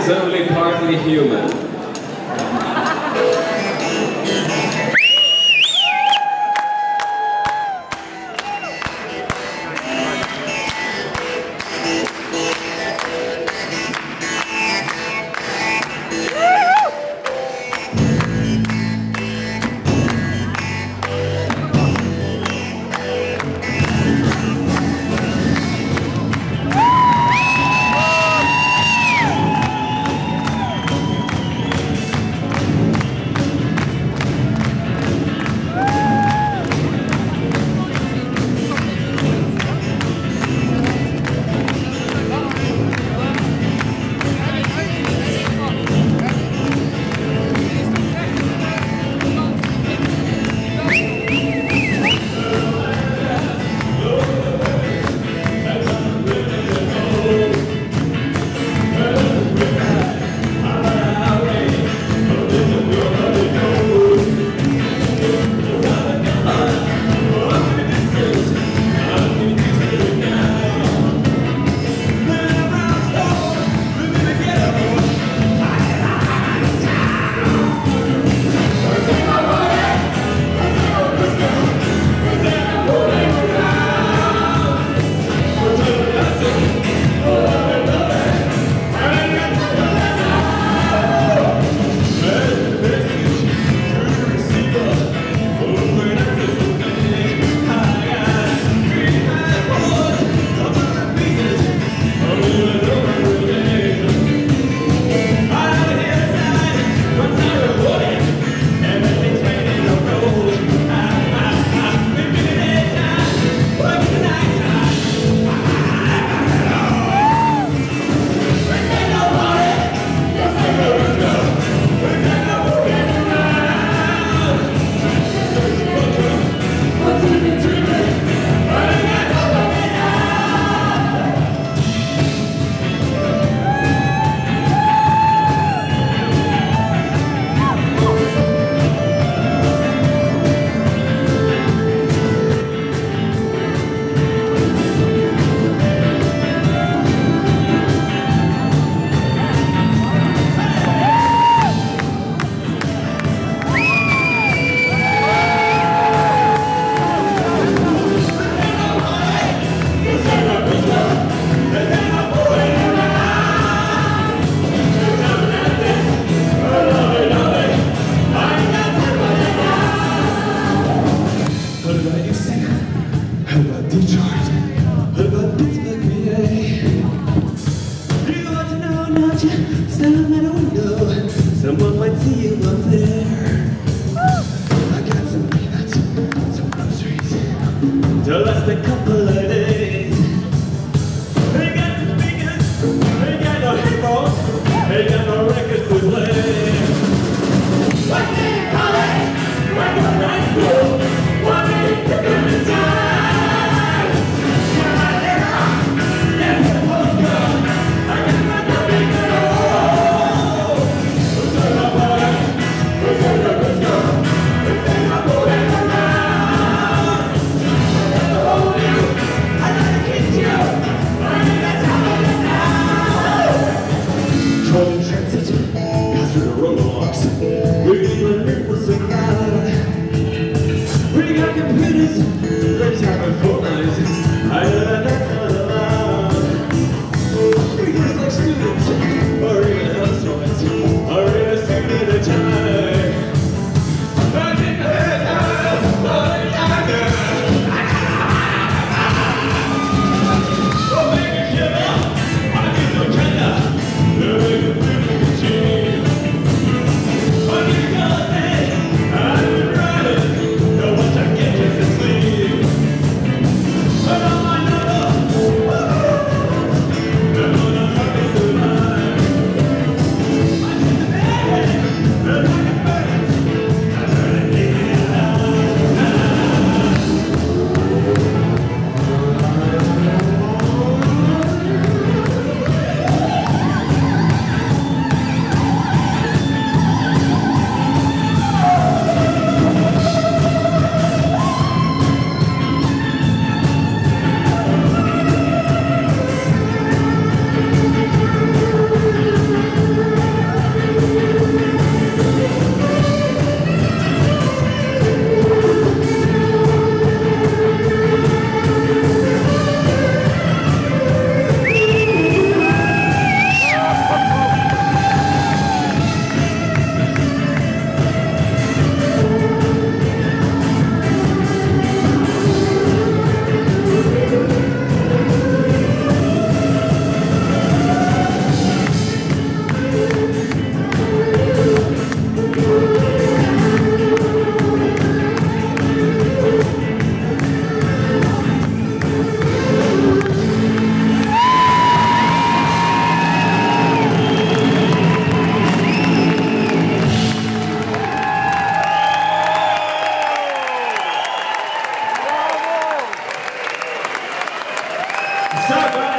only partly human. Someone might see you up there. I got some peanuts, some groceries to last a couple of days. Ain't got no speakers, ain't got no headphones, ain't got no records to play. What's in college? Went to high school, wanted to come inside. You're my hero, that's the postcard. I got my nothing at all. Who's in the water? Who's in the biscuit? Who's in the boat and the mouth? I got to hold you. So,